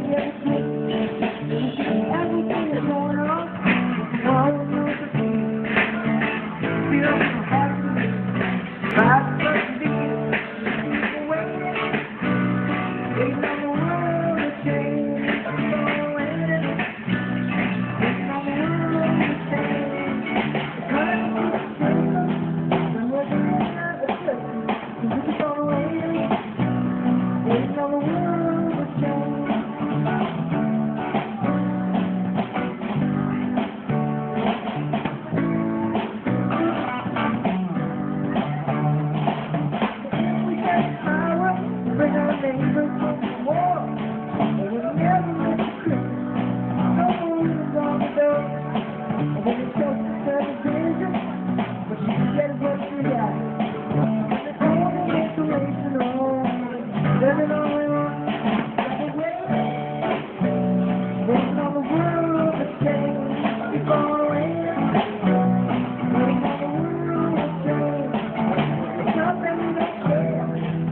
Everything is going on. All of us feel happy. Five bucks people waiting on the world to change. People waiting on the world to change. And we're going out of place. We keep on waiting on the world to change. Bring our neighbors home from war, and we'll never miss a Christmas. No movies on the door, and when it comes to television, but you can get what you got. And it's only inspirational, living on the run, waiting on the world to change. Keep on waiting on the world to change. It's something we don't care.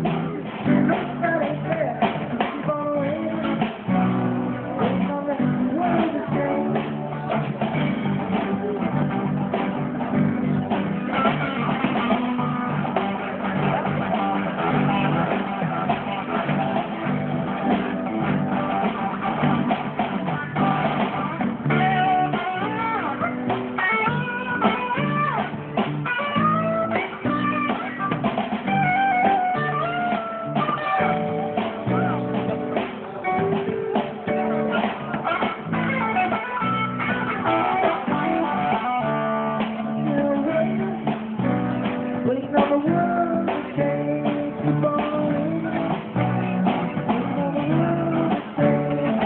Waiting on the world to change, keep on waiting. Waiting on the world to change.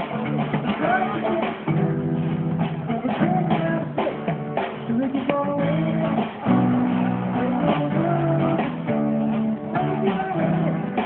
We're taking our space, so we keep on waiting. Waiting on the world to change. So we keep on waiting.